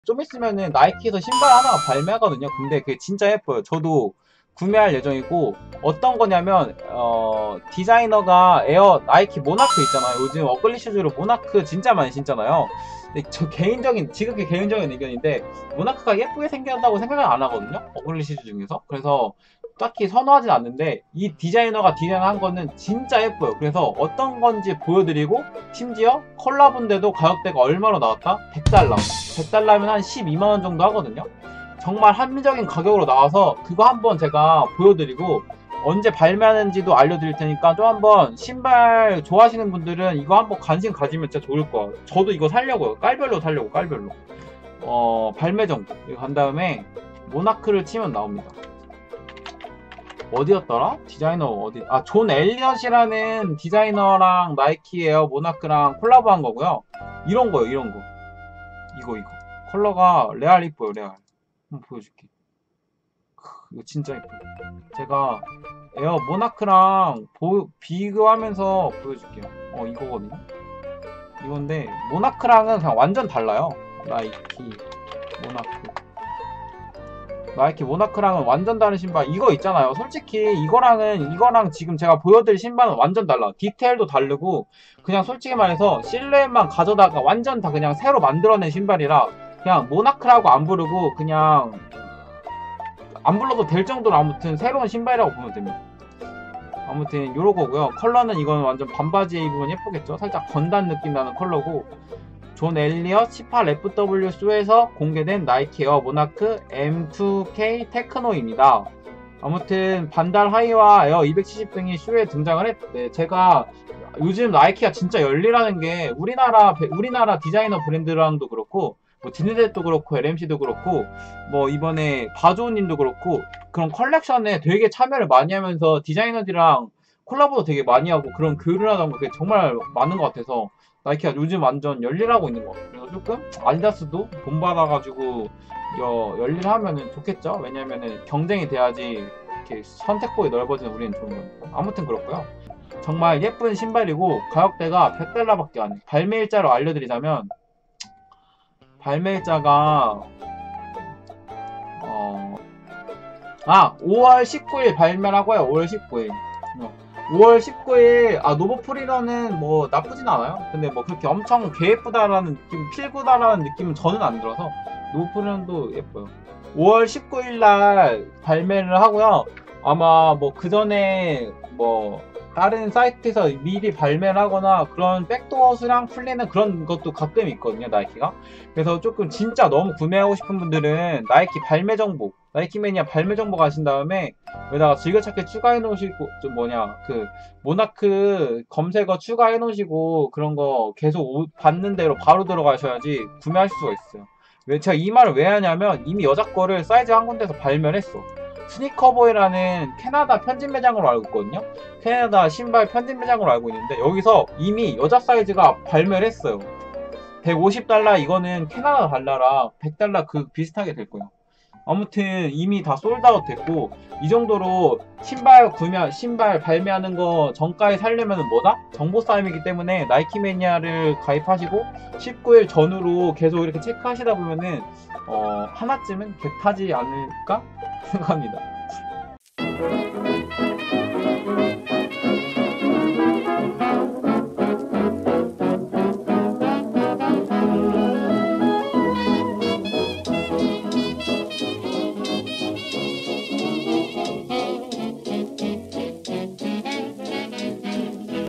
좀 있으면은 나이키에서 신발 하나가 발매하거든요. 근데 그게 진짜 예뻐요. 저도 구매할 예정이고, 어떤 거냐면 디자이너가 에어 나이키 모나크 있잖아요. 요즘 어글리 슈즈로 모나크 진짜 많이 신잖아요. 근데 저 개인적인 지극히 개인적인 의견인데, 모나크가 예쁘게 생겼다고 생각을 안 하거든요. 어글리 슈즈 중에서. 그래서 딱히 선호하진 않는데, 이 디자이너가 디자인한 거는 진짜 예뻐요. 그래서 어떤 건지 보여드리고, 심지어 컬러분데도 가격대가 얼마로 나왔다? 100달러. 100달러면 한 12만원 정도 하거든요. 정말 합리적인 가격으로 나와서 그거 한번 제가 보여드리고, 언제 발매하는지도 알려드릴 테니까, 좀 한번 신발 좋아하시는 분들은 이거 한번 관심 가지면 진짜 좋을 거예요. 저도 이거 살려고요. 깔별로 살려고, 깔별로. 발매 정보 이거 간 다음에 모나크를 치면 나옵니다. 어디였더라? 디자이너 어디? 아, 존 엘리엇이라는 디자이너랑 나이키 에어 모나크랑 콜라보한 거고요. 이런 거요, 이런 거. 이거. 컬러가 레알 이뻐요, 레알. 한번 보여줄게. 이거 진짜 이뻐요. 제가 에어 모나크랑 비교하면서 보여줄게요. 이거거든요. 이건데, 모나크랑은 그냥 완전 달라요. 나이키 모나크랑은 완전 다른 신발. 이거 있잖아요. 솔직히 이거랑 지금 제가 보여드릴 신발은 완전 달라. 디테일도 다르고, 그냥 솔직히 말해서 실루엣만 가져다가 완전 다 그냥 새로 만들어낸 신발이라, 그냥 모나크라고 안 부르고 그냥 안 불러도 될 정도로 아무튼 새로운 신발이라고 보면 됩니다. 아무튼 요러거고요. 컬러는 이건 완전 반바지에 입으면 예쁘겠죠. 살짝 건단 느낌 나는 컬러고, 존 엘리엇 18FW 쇼에서 공개된 나이키 에어 모나크 M2K 테크노입니다. 아무튼 반달 하이와 에어 270 등이 쇼에 등장을 했대. 제가 요즘 나이키가 진짜 열일하는 게, 우리나라 디자이너 브랜드랑도 그렇고, 뭐 디니젯도 그렇고, LMC도 그렇고, 뭐 이번에 바조님도 그렇고, 그런 컬렉션에 되게 참여를 많이 하면서 디자이너들이랑 콜라보도 되게 많이 하고, 그런 교류를 하던 게 정말 많은 것 같아서 나이키가 요즘 완전 열일하고 있는 것 같아요. 그래서 조금 아디다스도 돈 받아가지고 열일하면은 좋겠죠. 왜냐면은 경쟁이 돼야지 이렇게 선택폭이 넓어지는 우리는 좋은 거니까. 아무튼 그렇고요. 정말 예쁜 신발이고 가격대가 100달러밖에 안 해요. 발매일자로 알려드리자면, 발매일자가 5월 19일 발매라고요. 5월 19일. 5월 19일, 노보프리러는 뭐 나쁘진 않아요. 근데 뭐 그렇게 엄청 개예쁘다라는 느낌, 필구다라는 느낌은 저는 안 들어서, 노보프리러도 예뻐요. 5월 19일날 발매를 하고요. 아마 뭐 그 전에 뭐 다른 사이트에서 미리 발매를 하거나 그런 백도어 수량 풀리는 그런 것도 가끔 있거든요, 나이키가. 그래서 조금 진짜 너무 구매하고 싶은 분들은 나이키 발매 정보, 나이키 매니아 발매 정보 가신 다음에 여기다가 즐겨찾기 추가해 놓으시고, 모나크 검색어 추가해 놓으시고, 그런 거 계속 받는 대로 바로 들어가셔야지 구매하실 수가 있어요. 제가 이 말을 왜 하냐면, 이미 여자 거를 사이즈 한 군데서 발매를 했어. 스니커보이라는 캐나다 편집 매장으로 알고 있거든요. 캐나다 신발 편집 매장으로 알고 있는데, 여기서 이미 여자 사이즈가 발매를 했어요. 150달러, 이거는 캐나다 달러라 100달러 그 비슷하게 될 거예요. 아무튼 이미 다 솔드아웃 됐고, 이 정도로 신발 발매하는 거 정가에 살려면 뭐다? 정보 싸움이기 때문에 나이키 매니아를 가입하시고 19일 전후로 계속 이렇게 체크하시다 보면은 하나쯤은 개 타지 않을까 생각합니다.